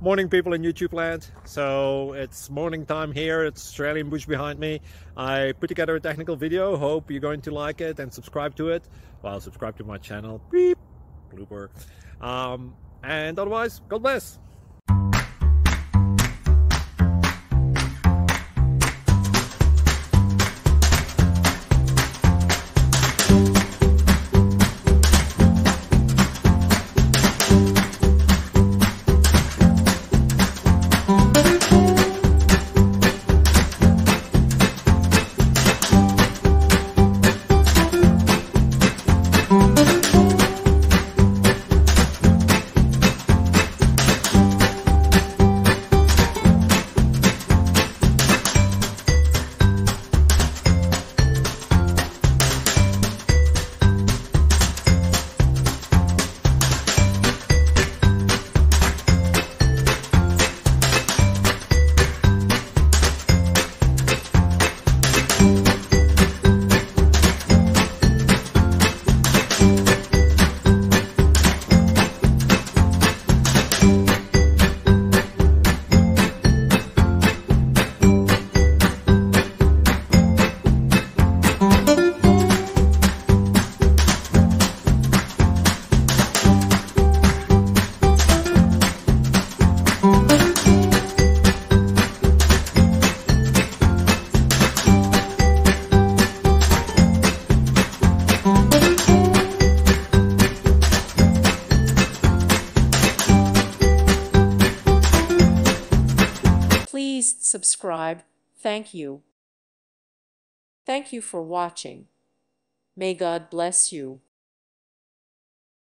Morning, people in YouTube land. So it's morning time here. It's Australian bush behind me. I put together a technical video. Hope you're going to like it and subscribe to it. Well, subscribe to my channel. Beep. Blooper. And otherwise, God bless. Please subscribe. Thank you. Thank you for watching. May God bless you.